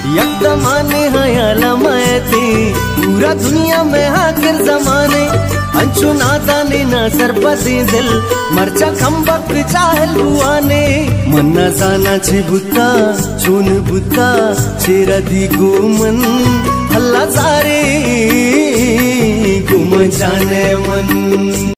यकदमाने हयाला मायती पूरा दुनिया में हाकिर जमाने अंशु नादाने ना सरपति दिल मरचा खंबक चाहल बुआने मन्ना जाना छे बुता चुन बुता चेरा दी गुमन हल्ला सारे गुम जाने मन।